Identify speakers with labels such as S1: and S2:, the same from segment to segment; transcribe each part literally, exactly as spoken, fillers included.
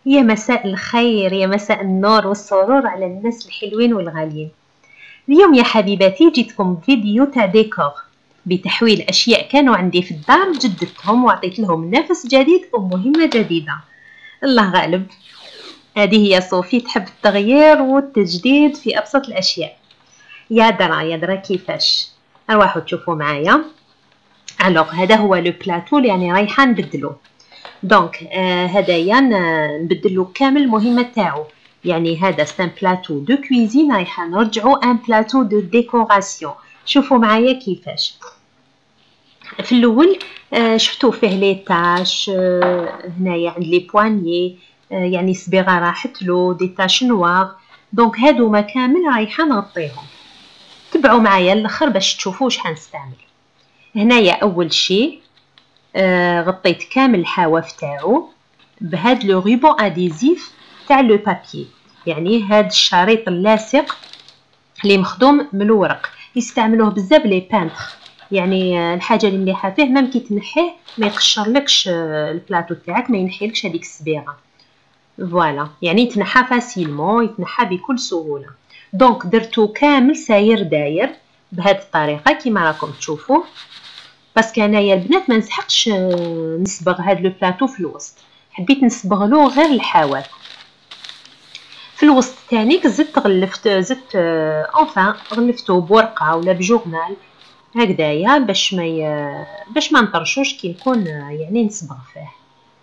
S1: يا مساء الخير، يا مساء النور والسرور على الناس الحلوين والغاليين. اليوم يا حبيباتي جيتكم فيديو تاع ديكور بتحويل أشياء كانوا عندي في الدار، جددتهم وعطيت لهم نفس جديد ومهمة جديدة. الله غالب. هذه هي صوفي، تحب التغيير والتجديد في أبسط الأشياء. يا درا يا درا كيفاش. أرواحوا تشوفوا معايا. الوغ هذا هو لو بلاتو اللي يعني رايحة نبدلو. دونك آه هدايا نبدلو كامل المهمة تاعو. يعني هذا سان بلاتو دو كويزين، رايحة نرجعو ان بلاتو دو ديكوراسيون. شوفوا معايا كيفاش. في الاول آه شفتوا فيه لي تاش، آه هنايا عند لي بوانيي، آه يعني صبيغه راحت له دي تاش نوار. دونك هادوما كامل رايحه نغطيهم. تبعوا معايا الاخر باش تشوفوا واش حنستعمل. هنايا اول شيء آه غطيت كامل الحواف تاعو بهاد لو ريبون اديزيف تاع لو بابي، يعني هاد الشريط اللاصق اللي مخدوم من الورق. يستعملوه بزاف لي بانتر، يعني الحاجه اللي مليحه فيه ميم كي تنحيه ما يقشرلكش البلاطو تاعك، ما ينحيلكش هذيك الصبيغه. فوالا يعني يتنحى فاسيلمون، يتنحى بكل سهوله. دونك درتو كامل ساير داير بهذه الطريقه كيما راكم تشوفوا. باسكو انايا البنات ما نسحقش نصبغ هذا لو بلاطو في الوسط، حبيت نصبغ له غير الحواف. في الوسط تانيك زدت غلفت زدت انفان غلفتو بورقه ولا بجورنال هكذايا باش ما ي... باش ما نطرشوش كي نكون يعني نصبغ فيه.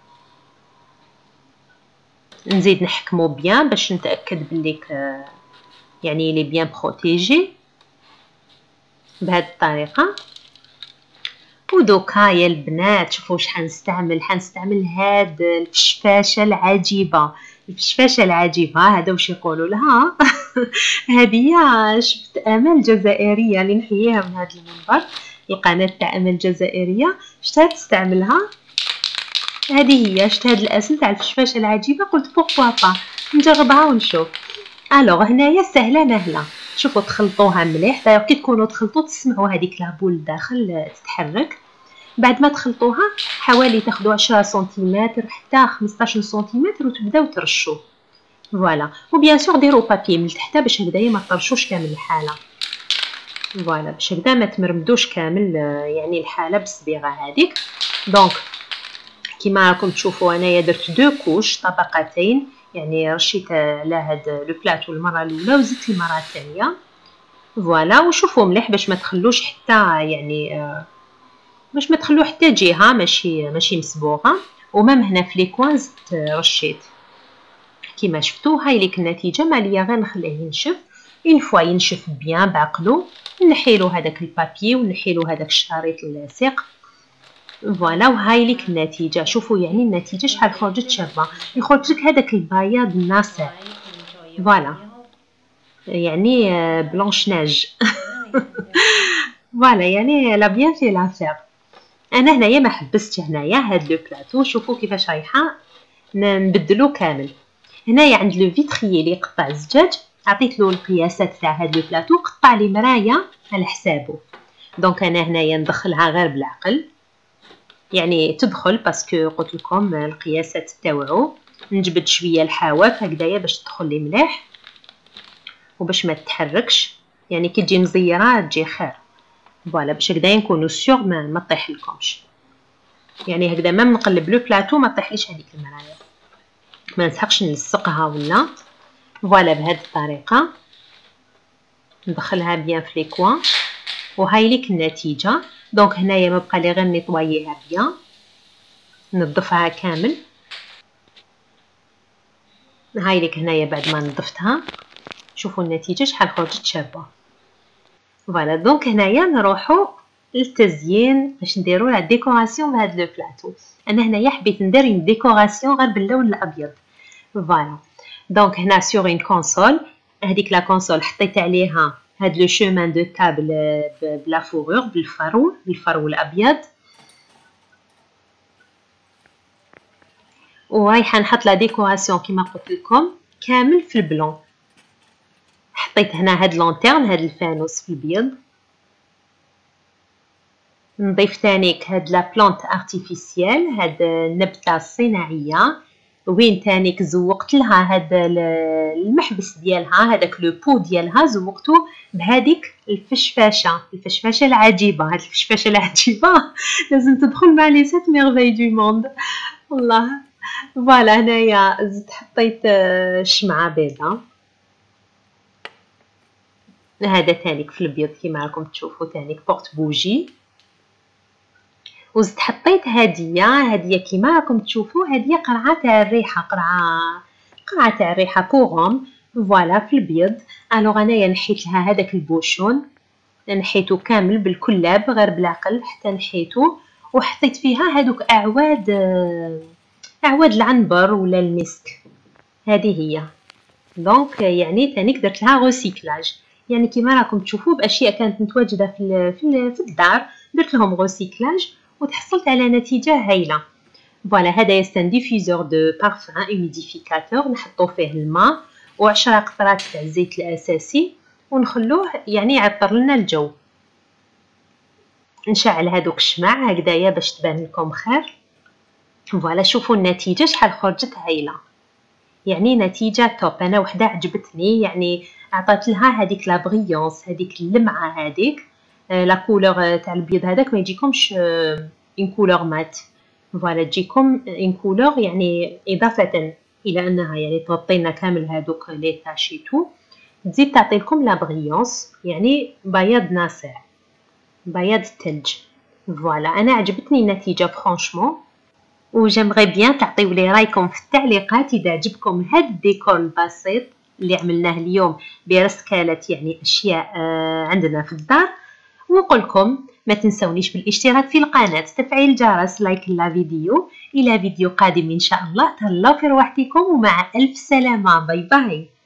S1: نزيد نحكمو بيان باش نتاكد بلي يعني لي بيان بروتيجي بهذه الطريقه. ودوكا يا البنات شوفوا واش حنستعمل. حنستعمل هاد الفشفاشه العجيبه. الفشفاشه العجيبه هذا واش يقولوا لها هذه شفت امل الجزائريه اللي نحييها من هذا المنبر، القناه تاع امل الجزائريه، شتها تستعملها. هذه هي شفت هذا الاسم تاع الفشفاشه العجيبه، قلت بوكوا با نجربها ونشوف. الوغ هنايا سهله نهله. شوفوا تخلطوها مليح، دايوغ كي تكونوا تخلطوا تسمعوا هذيك لابول الداخل تتحرك. بعد ما تخلطوها حوالي تاخذوا عشرة سنتيمتر حتى خمسطاش سنتيمتر وتبداو ترشوا. فوالا وبيان سور ديروا بابي من تحت باش هكذايا ما تطرشوش كامل الحاله. فوالا باش هكذا ما تمرمدوش كامل يعني الحاله بالصبيغه هذيك. دونك كيما راكم تشوفوا انايا درت دو كوش طبقتين، يعني رشيت على هذا لو بلاطو المره الاولى وزدت المره الثانيه. فوالا وشوفوا مليح باش ما تخلوش حتى يعني آه باش ما تخلو حتى جهه ماشي ماشي مصبوغه. ومام هنا في لي كوان زدت رشيت كيما شفتوا. هاي ليك النتيجه، ماليا غير نخليه ينشف. اون فوا ينشف بيان بعقلو نحيلو هذاك البابي ونحيلو هذاك الشريط اللاصق. فوالا وهاي ليك النتيجه. شوفوا يعني النتيجه شحال خرجت شابه، يخرج لك هذاك البياض الناصع. فوالا يعني بلونش ناج فوالا يعني لا بيان في لافير. انا هنايا ما حبستش هنايا هاد لو بلاطو. شوفوا كيفاش رايحه نبدلو كامل. هنايا عند لو فيتريي اللي يقطع الزجاج عطيت له القياسات تاع هاد لو بلاطو، قطع لي مرايه على حسابه. دونك انا هنايا ندخلها غير بالعقل، يعني تدخل باسكو قلت لكم القياسات تاوعو. نجبد شويه الحواف هكذايا باش تدخل لي مليح وباش ما تتحركش، يعني كي تجي مزيره تجي خير. فوالا باش هكذا نكونوا سيغ ما, ما طيح لكمش، يعني هكذا ما نقلب لو بلاطو ما طيحليش هذيك المرايه، ما نسحقش نلصقها ولا. فوالا بهذه الطريقه ندخلها بيان في لي كوان وهاي ليك النتيجه. دونك هنايا ما بقى لي غير نيطواييها بيان، نظفها كامل. هاي ليك هنايا بعد ما نظفتها شوفوا النتيجه شحال خرجت شابه. فوالا دونك هنايا نروحوا للتزيين باش نديروا لا ديكوراسيون بهذا لو بلاطو. انا هنايا حبيت ندير une ديكوراسيون غير باللون الابيض. فوالا دونك هنا سور اون كونسول، هذيك لا كونسول حطيت عليها هاد لو شومان دو تابل بلا فورور بالفرو بالفرو الابيض. ورايحه نحط لا ديكوراسيون كيما قلت لكم كامل في البلون. حطيت هنا هاد لونتيرن هاد الفانوس في البيض. نضيف تانيك هاد لا بلانت ارتيفيسيال، هاد النبته الصناعيه وين تانيك زوقت لها هذا المحبس ديالها، هذاك لو بو ديالها زوقته بهذيك الفشفاشه الفشفاشه العجيبه. هاد الفشفاشه العجيبه لازم تدخل مع لي سات ميرفاي دو موند والله. فوالا هنايا زدت حطيت شمعه بيضاء، هذا تانيك في الابيض كيما راكم تشوفوا تانيك بورت بوجي. وزدت حطيت هديه هديه كيما راكم تشوفوا، هديه قرعه تاع الريحه، قرعه قرعه تاع الريحه بوغوم فوالا في الابيض. الوغ انايا نحيت لها هذاك البوشون، نحيته كامل بالكلاب غير بالعقل حتى نحيته، وحطيت فيها هذوك اعواد اعواد العنبر ولا المسك. هذه هي دونك يعني تانيك درت لها ريسيكلاج، يعني كيما راكم تشوفوا باشياء كانت متواجده في في الدار درت لهم ريسيكلاج وتحصلت على نتيجه هايله. فوالا هذا يستن ديفيزور دو بارفان هوميديفيكاتور، نحطو فيه الماء وعشرة قطرات تاع الزيت الاساسي ونخلوه يعني يعطر لنا الجو. نشعل هذوك الشمع هكذايا باش تبان لكم خير. فوالا شوفوا النتيجه شحال خرجت هايله، يعني نتيجه توب. انا وحده عجبتني، يعني عطات لها هذيك لا بريونس، هذيك اللمعه، هذيك لا كولور تاع البيض هذاك ما يجيكمش اون كولور مات، فوالا تجيكم اون كولور يعني اضافه الى انها يعني تغطينا كامل هذوك لي تاشيتو، تزيد تعطي لكم لا بريونس، يعني بياض ناصع، بياض الثلج. فوالا انا عجبتني النتيجه فرانشمون، وجمغي بيان تعطيو لي رايكم في التعليقات اذا عجبكم هذا الديكور البسيط اللي عملناه اليوم برسكالة يعني اشياء عندنا في الدار. ونقولكم ما تنسونيش بالاشتراك في القناة، تفعيل الجرس، لايك لا فيديو. الى فيديو قادم ان شاء الله، تهلاو في رواحتكم ومع الف سلامة. باي باي.